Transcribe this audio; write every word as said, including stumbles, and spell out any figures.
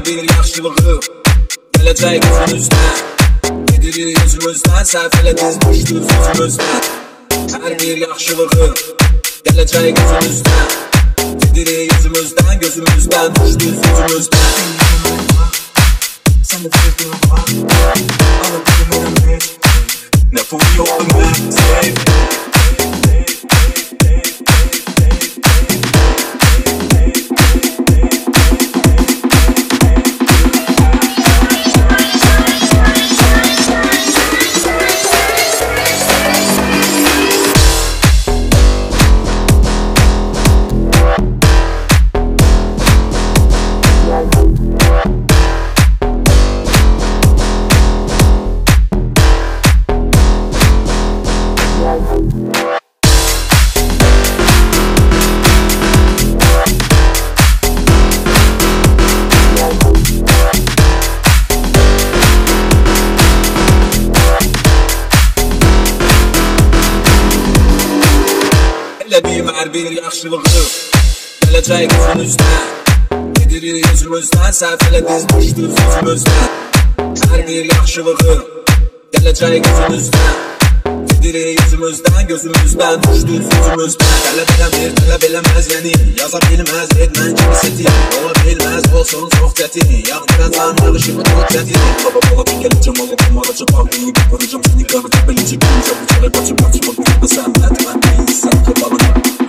bir yaxşılığı gələcək gözünüzdən. Gedirik özümüzdən, səhv elədiniz düşdünüz sözümüzdən. Hər bir yaxşılığı gələcək gözünüzdən. Gedirik özümüzdən, gözümüzdən düşdünüz sözümüzdən. Sen de sevdiğin var, alıp bilmem hiç. Ne pul yoktu ben sev. Elədiyim hər bir yaxşılığı gələcək gözünüzdən. Gedirik özümüzdən, səhv elədiniz düşdünüz sözümüzdən. Hər bir yaxşılığı gələcək gözünüzdən. Gedirik özümüzdən, gözümüzdən düşdünüz sözümüzdən. Tələb eləmir, tələb eləməz yeni, yaza bilməz etmən kimi seti. Ola bilməz, olsun çox çətin, yağdıracam yağışımı çox çətin. Baba baba bir gələcəm, ola kumaracam, ağlayı qaparacam. Seni qarıcam, beləcək, bu çarı qaçıb qaçmaq, bu da sən, ətmən, insan kapalı.